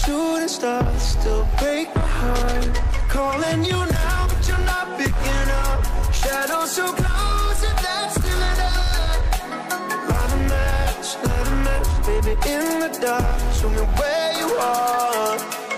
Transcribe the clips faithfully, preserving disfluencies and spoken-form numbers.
shooting stars still break my heart. Calling you now, but you're not picking up. Shadows so close and that's still enough. Light a match, light a match, baby, in the dark. Show me where you are.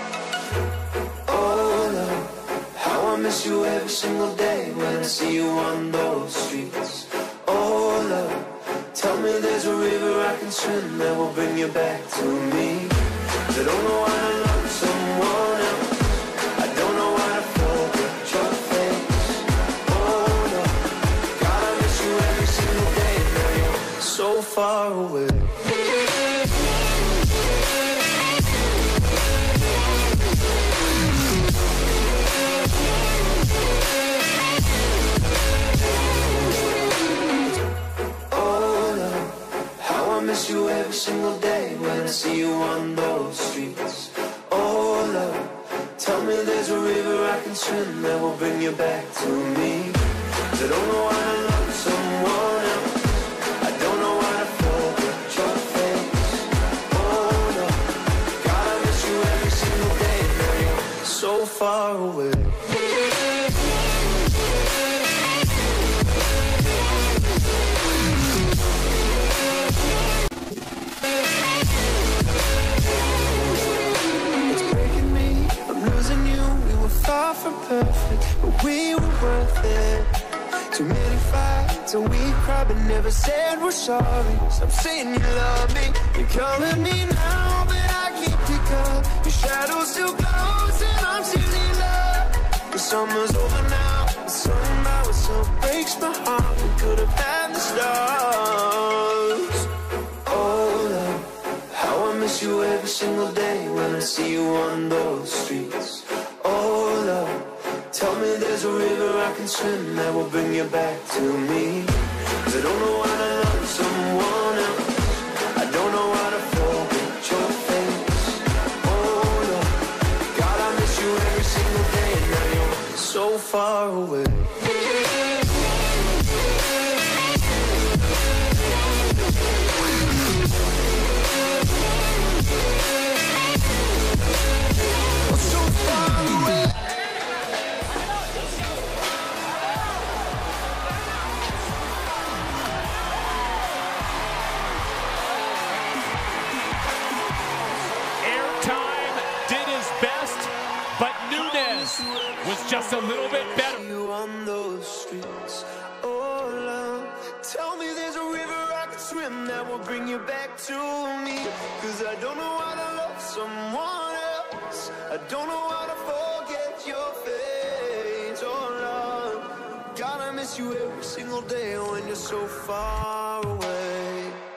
Oh, love, how I miss you every single day when I see you on those streets. Oh, love, tell me there's a river I can swim that will bring you back to me. I don't know why I love someone else. I don't know why I forget your face. Oh no, God, I miss you every single day. Now you're so far away. Miss you every single day when I see you on those streets. Oh love, tell me there's a river I can swim that will bring you back to me. 'Cause I don't know why I love someone else. I don't know why I forget your face. Oh no, God, I miss you every single day. Now you're so far away. Far from perfect, but we were worth it. Too many fights and we cried but never said we're sorry. Stop saying you love me, you're calling me now, but I can't pick up. Your shadow's still close and I'm still in love. The summer's over now, the sun now it so breaks my heart. We could have had the stars. Oh love, how I miss you every single day when I see you on those streets. Oh love, tell me there's a river I can swim that will bring you back to me. 'Cause I don't know why I love someone else. I don't know how to forget your face. Oh love, God, I miss you every single day. Now you're so far away. So far away. Airtime did his best, but Nunes was just a little bit better. You on those streets, oh love, tell me there's a river I can swim that will bring you back to me. 'Cause I don't know how to love someone else. I don't know how to forget your face, oh love. God, I miss you every single day when you're so far away.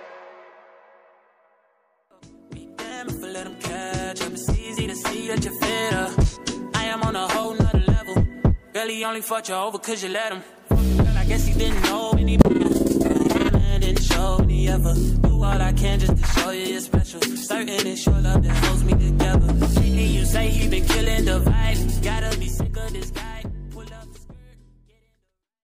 Be damn if I let them catch up. It's easy to see that you're fitter. I am on a whole nother level. Girl, he only fought you over 'cause you let him. Girl, I guess he didn't know any better. Didn't show me ever. Do all I can just to show you you're special. Certain it's your love that holds me together. You say he been killing the vibe. Gotta be